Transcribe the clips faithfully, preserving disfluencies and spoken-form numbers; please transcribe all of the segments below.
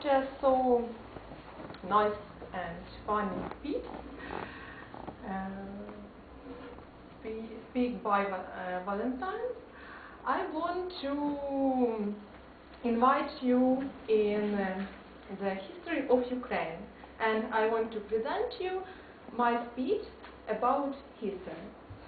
uh, saw nice and funny speech, uh, spe- speak by uh, Valentine, I want to invite you in uh, the history of Ukraine, and I want to present you my speech about history.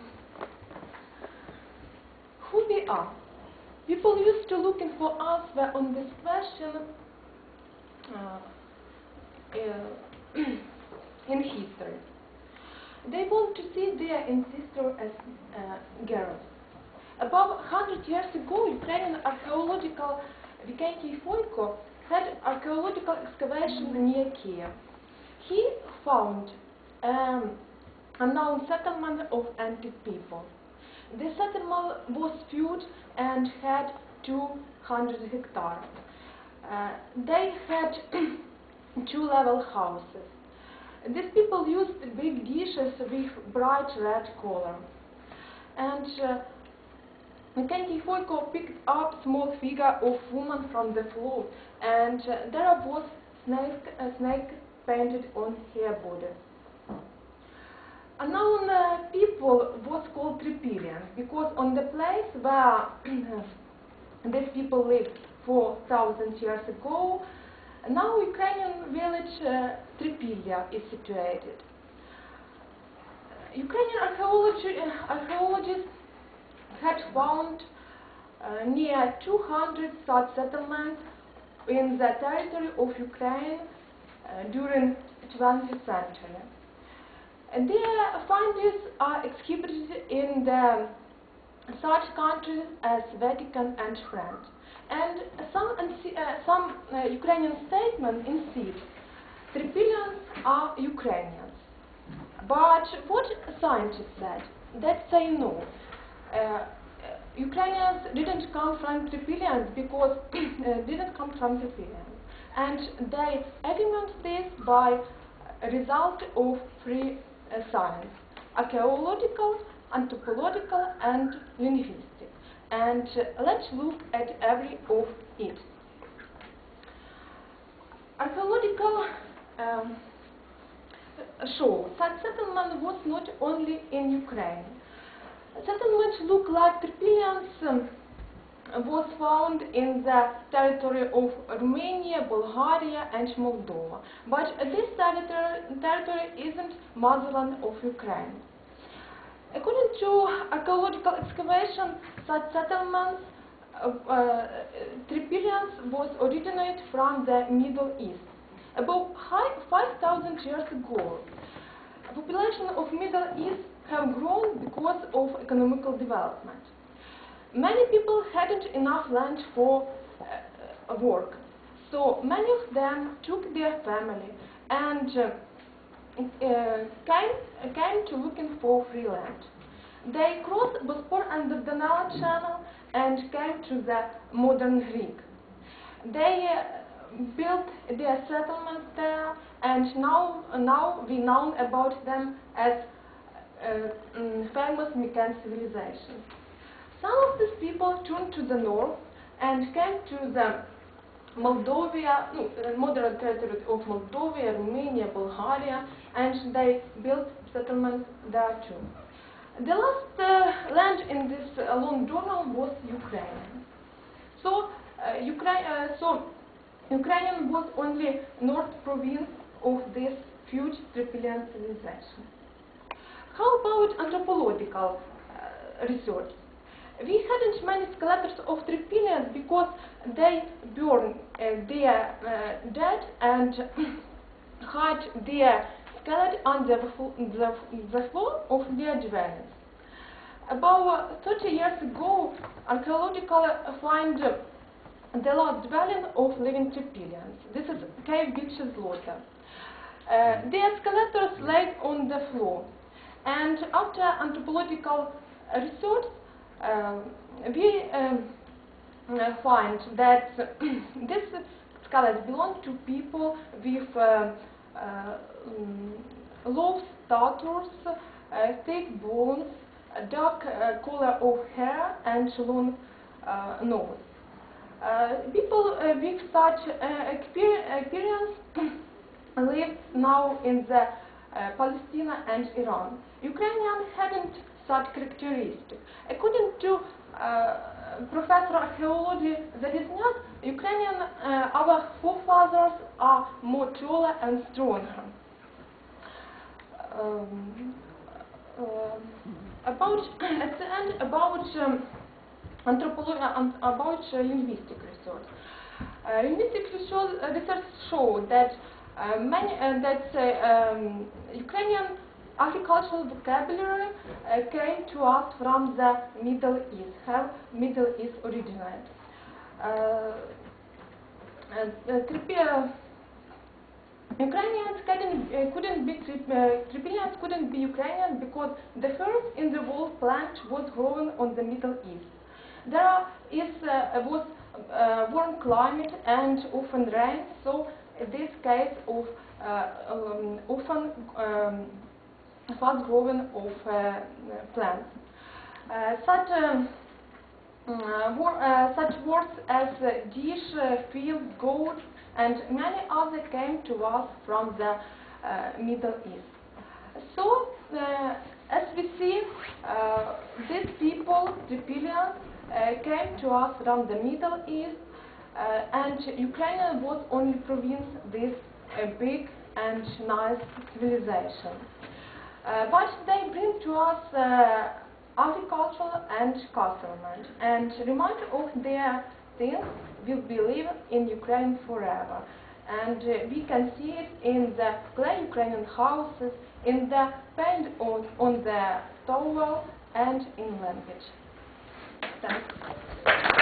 Who we are? People used to looking for answer on this question uh, uh, in history. They want to see their ancestors as uh, girls. About one hundred years ago, Ukrainian archaeological Vikentij Foyko had archaeological excavation near Kiev. He found um, unknown settlement of antique people. The settlement was huge and had two hundred hectares. Uh, they had two-level houses. These people used big dishes with bright red color. And uh, Vikentij Foyko picked up small figure of woman from the floor, and uh, there was snake, a snake painted on her body. Unknown uh, people was called Tripilians because on the place where these people lived four thousand years ago, now Ukrainian village uh, Tripilia is situated. Ukrainian archaeology, uh, archaeologists had found uh, near two hundred such settlements in the territory of Ukraine uh, during twentieth century. And their findings are exhibited in the such countries as Vatican and France. And some, uh, some uh, Ukrainian statements insist Tripilians are Ukrainians. But what scientists said, that say no. Uh, Ukrainians didn't come from Tripilians because uh, didn't come from Tripilians. And they argument this by a result of three uh, science: archaeological, anthropological, and linguistic. And uh, let's look at every of it. Archaeological um, show that settlement was not only in Ukraine. Settlements look like Tripilians um, was found in the territory of Romania, Bulgaria, and Moldova. But this territory, territory isn't motherland of Ukraine. According to archaeological excavation, such settlements, uh, uh, Tripilians was originated from the Middle East. About five thousand years ago, the population of Middle East have grown because of economical development. Many people hadn't enough land for uh, work, so many of them took their family and uh, uh, came, uh, came to looking for free land. They crossed Bosphor and the Dardanelles Channel and came to the modern Greek. They uh, built their settlements there, and now, now we know about them as uh, um, famous Mykenæ civilization. Some of these people turned to the north and came to the Moldova, no, modern territory of Moldova, Romania, Bulgaria, and they built settlements there too. The last uh, land in this uh, long journal was Ukraine. So, uh, Ukraine, uh, so Ukrainian was only north province of this huge Tripilian civilization. How about anthropological uh, research? We hadn't many skeletons of Tripilians because they burned uh, their uh, dead and hide their skeleton under the, the floor of their dwellings. About thirty years ago, archaeological find uh, the last dwelling of living Tripilians. This is cave Bitches Lota. Uh, their skeletons laid on the floor, and after anthropological research, Uh, we um, find that this skeleton belonged to people with uh, uh, low status, uh, thick bones, a dark uh, color of hair, and long uh, nose. Uh, people uh, with such uh, exper experience live now in the uh, Palestine and Iran. Ukrainians hadn't such characteristics. According to uh, Professor archaeology Zaleznyak, Ukrainian, uh, our forefathers are more taller and stronger. Um, uh, about at the end about um, anthropology and about uh, linguistic research. Uh, linguistic research, uh, research showed that uh, many uh, that uh, um, Ukrainian agricultural vocabulary uh, came to us from the Middle East, have Middle East originated. Uh, uh, Ukrainians couldn't, uh, couldn't be uh, Tripilians couldn't be Ukrainian because the first in the world plant was grown on the Middle East. There is uh, was uh, warm climate and often rain, so this case of uh, um, often um, fast growing of uh, plants. Uh, such um, uh, wor uh, such words as uh, dish, uh, field, goat, and many others came to us from the uh, Middle East. So, uh, as we see, uh, these people, Tripilians, uh, came to us from the Middle East, uh, and Ukraine was only province this uh, big and nice civilization. Uh, but they bring to us uh, agriculture and customers, and remind of their things will be living in Ukraine forever. And uh, we can see it in the clay Ukrainian houses, in the paint on, on the towel, and in language. Thanks.